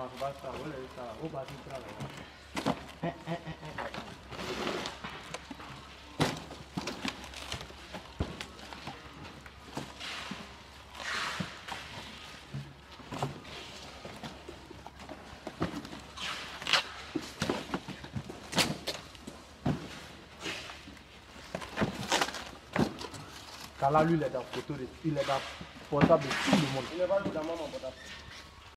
basta, o basi trava. Car là, lui, il est dans photo, il est dans portable de tout le monde. Il est pas dans maman portable.